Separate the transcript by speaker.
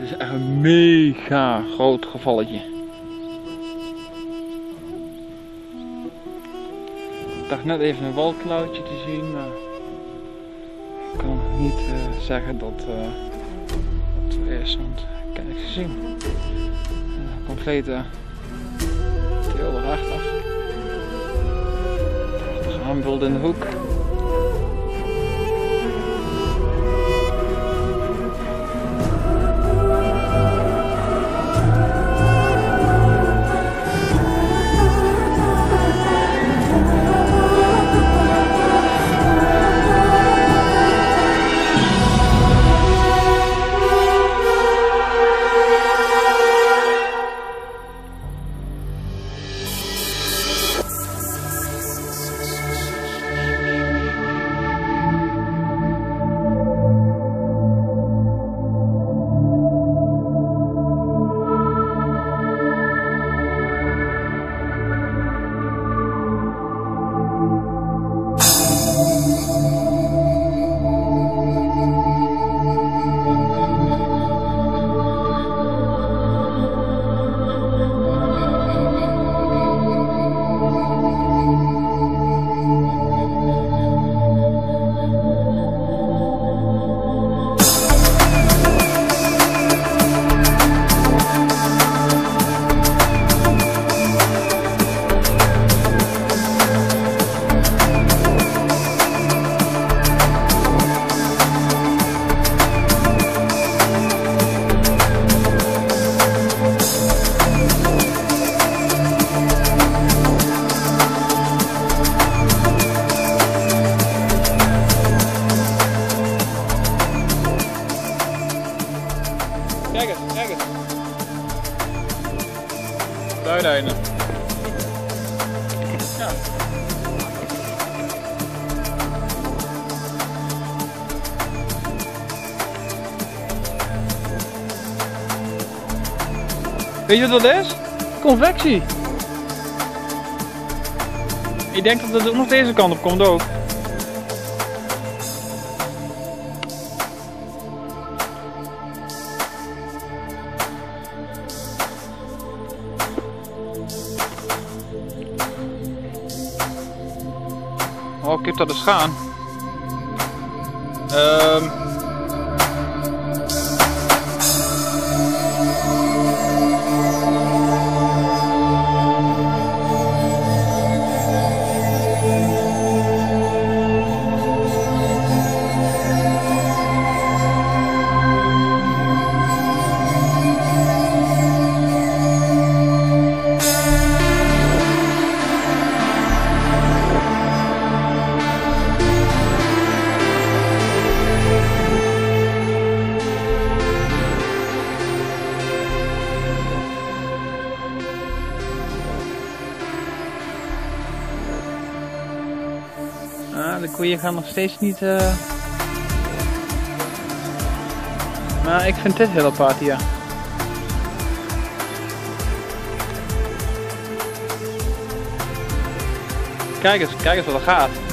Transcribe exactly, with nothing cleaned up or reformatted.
Speaker 1: is echt een mega groot gevalletje. Ik dacht net even een wolkenklauwtje te zien, maar ik kan niet uh, zeggen dat uh, het er is, want ik heb niks gezien. Een complete deel erachter. Prachtig aanbeeld in de hoek. Kijk eens, kijk eens. De uiteinden. Ja. Weet je wat dat is? Convectie. Ik denk dat het ook nog deze kant op komt ook. Oh, ik heb dat eens gaan. Um. Ah, de koeien gaan nog steeds niet. Uh... Maar ik vind dit heel apart, ja. Kijk eens, kijk eens wat er gaat.